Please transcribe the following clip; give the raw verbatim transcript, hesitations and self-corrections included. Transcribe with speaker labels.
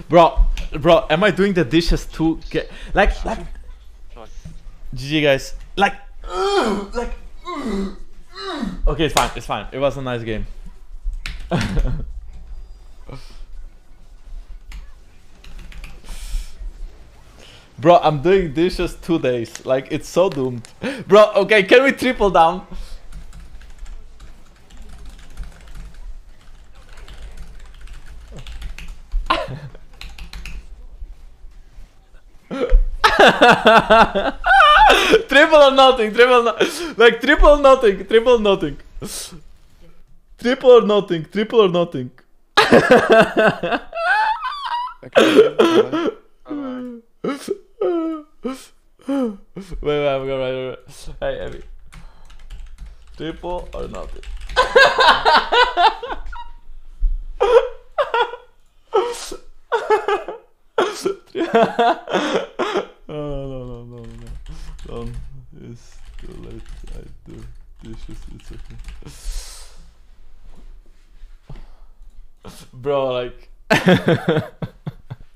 Speaker 1: Bro, bro, am I doing the dishes too? Get like, like. G G guys. Like, uh, like. Uh, uh. Okay, it's fine. It's fine. It was a nice game. Bro, I'm doing dishes two days. Like, it's so doomed. Bro, okay, can we triple down? Triple or nothing, triple no like triple or nothing, triple or nothing. Triple or nothing, triple or nothing. Wait, wait, I'm gonna write it. Hey, Abby. Triple or nothing. No, no, no, no, no. Don't. It's too late. I do dishes. It's okay. Bro, like.